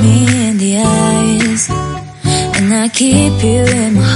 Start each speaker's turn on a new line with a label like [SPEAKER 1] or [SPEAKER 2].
[SPEAKER 1] me in the eyes, and I keep you in my